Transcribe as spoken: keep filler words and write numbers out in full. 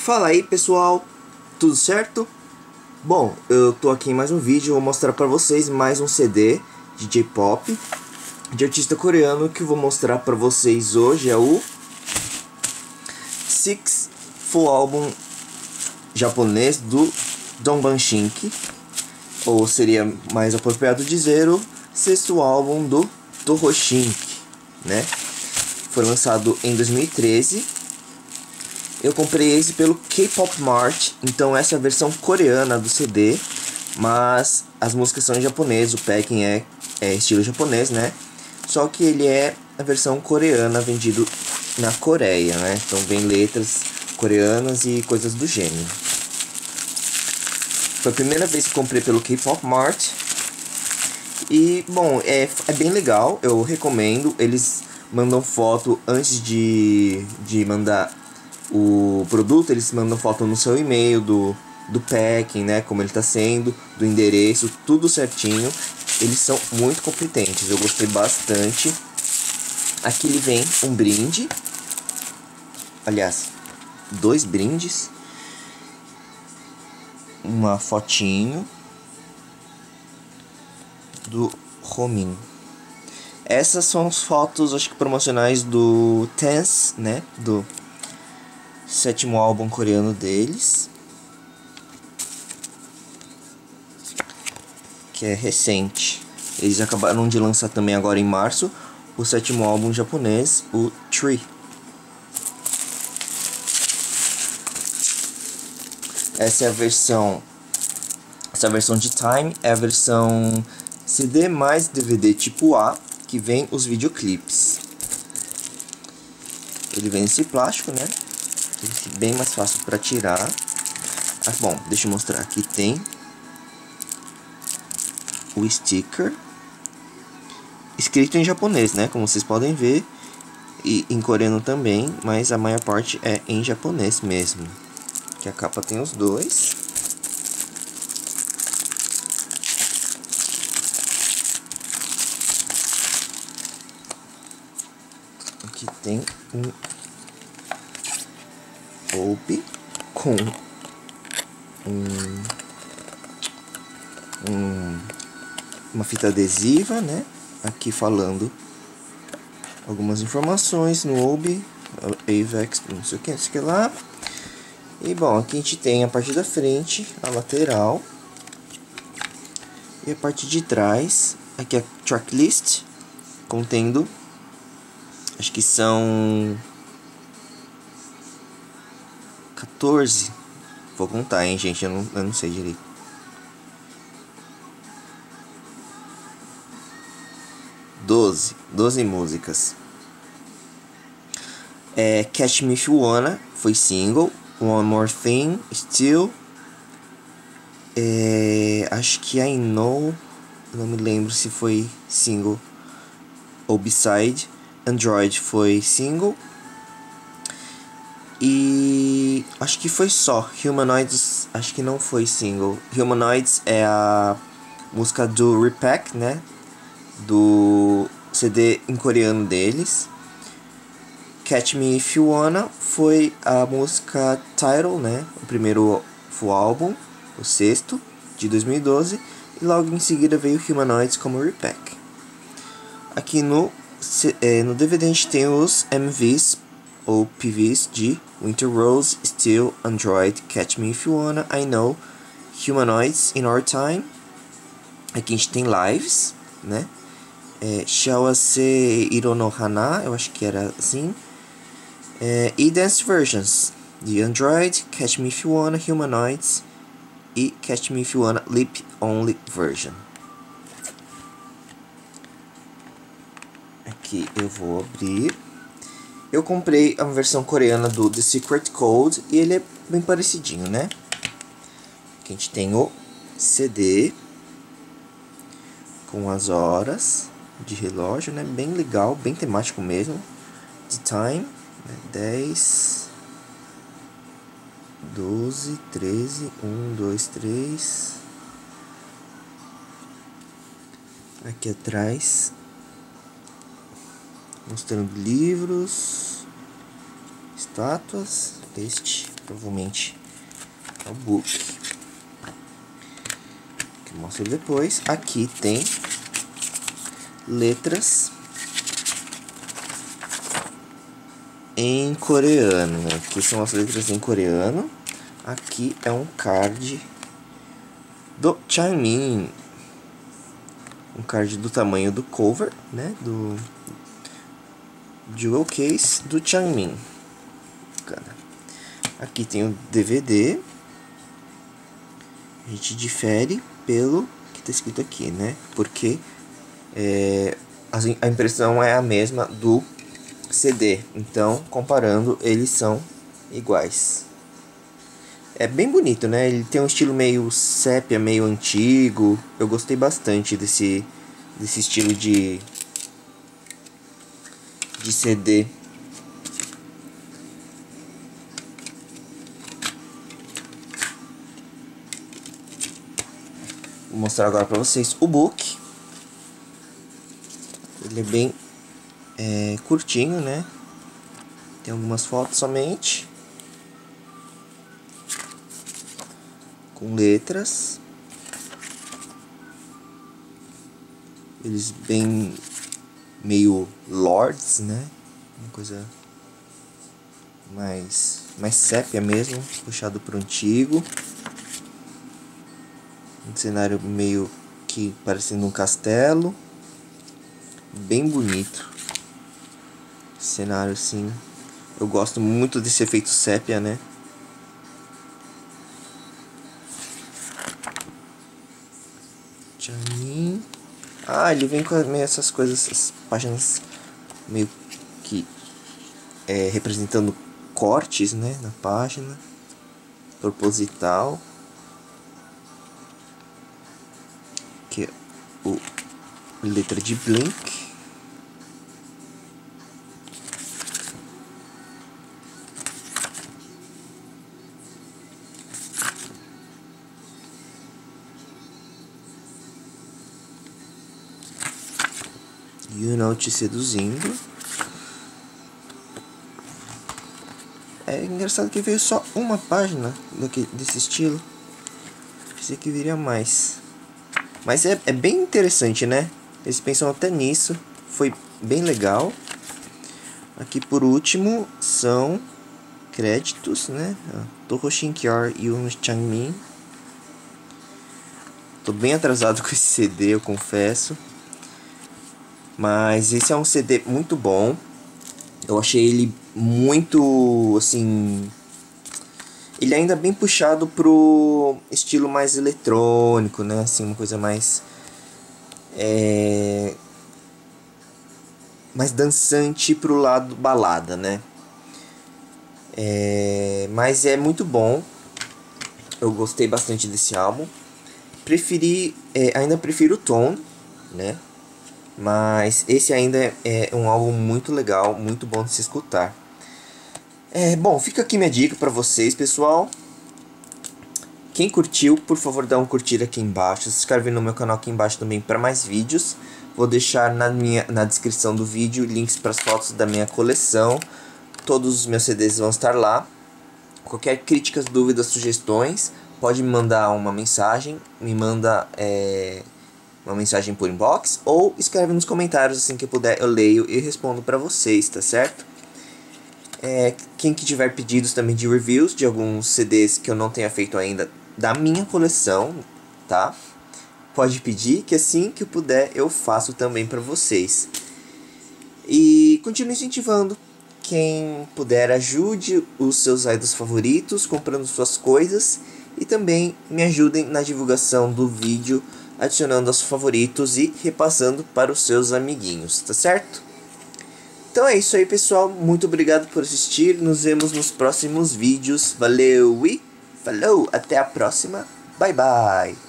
Fala aí pessoal, tudo certo? Bom, eu tô aqui em mais um vídeo, vou mostrar pra vocês mais um C D de J-Pop de artista coreano que eu vou mostrar pra vocês hoje. É o Six Full Album japonês do Dongbangshiki, ou seria mais apropriado dizer o sexto álbum do Toroshinki, né? Foi lançado em dois mil e treze. Eu comprei esse pelo K-Pop Mart, então essa é a versão coreana do C D, mas as músicas são em japonês, o packing é, é estilo japonês, né? Só que ele é a versão coreana vendido na Coreia, né? Então vem letras coreanas e coisas do gênero. Foi a primeira vez que comprei pelo K-Pop Mart. E, bom, é, é bem legal, eu recomendo. Eles mandam foto antes de, de mandar o produto, eles mandam foto no seu e-mail do, do packing, né, como ele tá sendo, do endereço, tudo certinho. Eles são muito competentes, eu gostei bastante. Aqui ele vem um brinde, aliás, dois brindes, uma fotinho do Romin. Essas são as fotos, acho que promocionais do Tense, né, do sétimo álbum coreano deles, que é recente. Eles acabaram de lançar também agora em março o sétimo álbum japonês, o Tree. Essa é a versão, essa é a versão de Time, é a versão C D mais D V D tipo A, que vem os videoclipes. Ele vem nesse plástico, né? Bem mais fácil para tirar. Ah, bom, deixa eu mostrar. Aqui tem o sticker escrito em japonês, né? Como vocês podem ver, e em coreano também, mas a maior parte é em japonês mesmo. Que a capa tem os dois. Aqui tem um Obi com um, um, uma fita adesiva, né? Aqui falando algumas informações no Obi, Avex, não sei o que, não sei o que lá. E bom, aqui a gente tem a parte da frente, a lateral e a parte de trás. Aqui a tracklist contendo, acho que são quatorze. Vou contar, hein, gente, eu não, eu não sei direito. doze. doze músicas. É, Catch Me If You Wanna foi single. One More Thing, Still. É, acho que I Know, não me lembro se foi single ou B-side. Android foi single. E acho que foi só. Humanoids, acho que não foi single. Humanoids é a música do Repack, né? Do C D em coreano deles. Catch Me If You Wanna foi a música Title, né? O primeiro full álbum, o sexto, de dois mil e doze. E logo em seguida veio Humanoids como Repack. Aqui no, no D V D a gente tem os M Vs ou P Vs de Winter Rose, Still, Android, Catch Me If You Wanna, I Know, Humanoids, In Our Time. Aqui a gente tem lives, né? É, Shawase Iro no Hana, eu acho que era assim. É, e Dance Versions de Android, Catch Me If You Wanna, Humanoids e Catch Me If You Wanna Lip Only Version. Aqui eu vou abrir. Eu comprei a versão coreana do The Secret Code e ele é bem parecidinho, né? Aqui a gente tem o C D com as horas de relógio, né? Bem legal, bem temático mesmo. The Time, né? dez, doze, treze, um, dois, três. Aqui atrás mostrando livros, estátuas. Este provavelmente é o book, que eu mostro depois. Aqui tem letras em coreano, né? Aqui são as letras em coreano. Aqui é um card do Changmin, um card do tamanho do cover, né? Do Jewel Case do Changmin. Aqui tem o D V D. A gente difere pelo que está escrito aqui, né? Porque é, a impressão é a mesma do C D. Então, comparando, eles são iguais. É bem bonito, né? Ele tem um estilo meio sépia, meio antigo. Eu gostei bastante desse, desse estilo de, de C D. Vou mostrar agora pra vocês o book. Ele é bem é, curtinho, né? Tem algumas fotos somente, com letras. Eles bem meio lords, né? Uma coisa mais, mais sépia mesmo, puxado pro antigo. Um cenário meio que parecendo um castelo. Bem bonito. Cenário assim. Eu gosto muito desse efeito sépia, né? Changmin. Ah, ele vem com meio essas coisas, essas páginas meio que é, representando cortes, né, na página. Proposital. Que é o letra de Blink. You Know Te Seduzindo. É engraçado que veio só uma página daqui, desse estilo. Pensei que viria mais. Mas é, é bem interessante, né? Eles pensam até nisso. Foi bem legal. Aqui por último são créditos, né? Toho Shin-kyor e Yoon Changmin. Tô bem atrasado com esse C D, eu confesso. Mas esse é um C D muito bom. Eu achei ele muito, assim... Ele ainda bem puxado pro estilo mais eletrônico, né? Assim, uma coisa mais... É... mais dançante pro lado balada, né? É... Mas é muito bom. Eu gostei bastante desse álbum. Preferi... É, ainda prefiro o Tone, né? Mas esse ainda é, é um álbum muito legal, muito bom de se escutar. É, bom, fica aqui minha dica pra vocês, pessoal. Quem curtiu, por favor, dá um curtir aqui embaixo. Se inscreve no meu canal aqui embaixo também para mais vídeos. Vou deixar na, minha, na descrição do vídeo links para as fotos da minha coleção. Todos os meus C Ds vão estar lá. Qualquer críticas, dúvidas, sugestões, pode me mandar uma mensagem. Me manda... É... uma mensagem por inbox, ou escreve nos comentários, assim que eu puder eu leio e respondo pra vocês, tá certo? É, quem que tiver pedidos também de reviews de alguns C Ds que eu não tenha feito ainda da minha coleção, tá? Pode pedir, que assim que eu puder eu faço também pra vocês. E continue incentivando. Quem puder, ajude os seus idols favoritos comprando suas coisas, e também me ajudem na divulgação do vídeo, adicionando aos favoritos e repassando para os seus amiguinhos, tá certo? Então é isso aí, pessoal. Muito obrigado por assistir. Nos vemos nos próximos vídeos. Valeu e falou! Até a próxima. Bye, bye!